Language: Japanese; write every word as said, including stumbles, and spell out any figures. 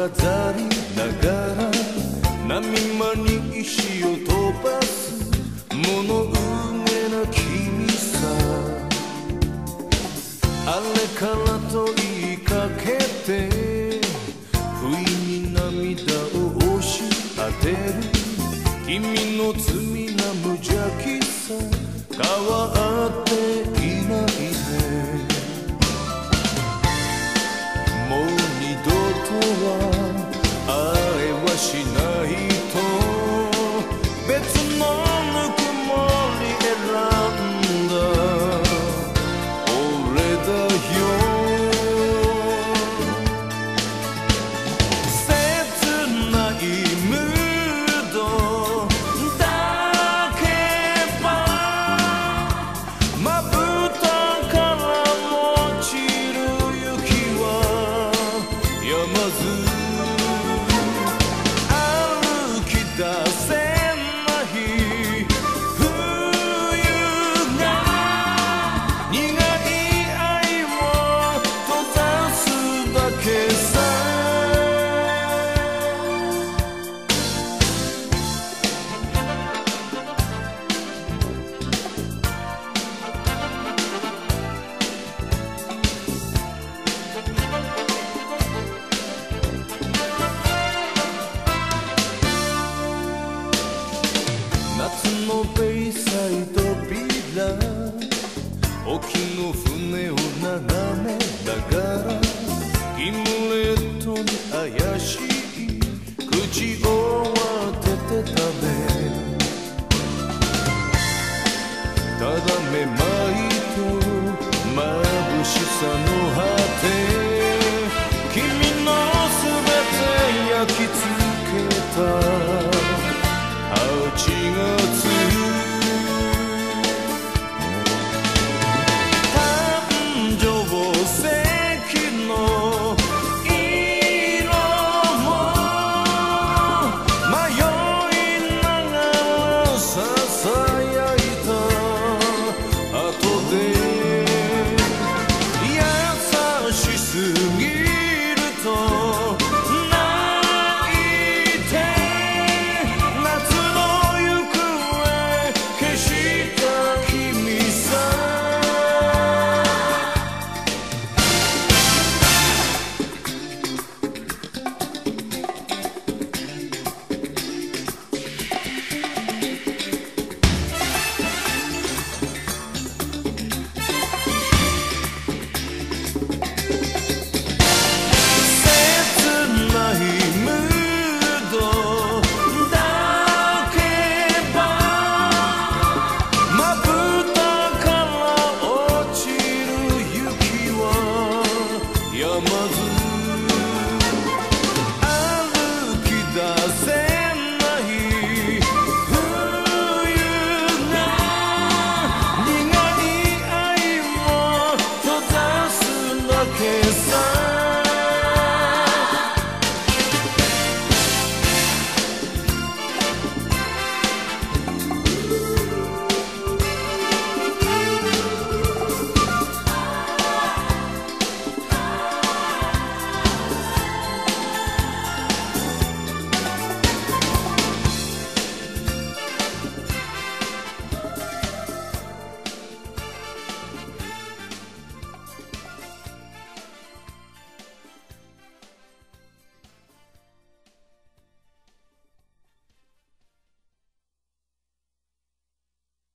飾りながら波間に石を飛ばす物憂げな君さ。あれからと言いかけて不意に涙を押し当てる君の罪な無邪気さ変わっていないね。もう二度とは会えはしないと別のぬくもり選んだ俺だよ。切ないムードだけばまぶたから落ちる雪はやまず歩き出せない冬が苦い愛を閉ざすだけさ。夏のベイサイドビラ沖の船を眺めながらギムレットに怪しい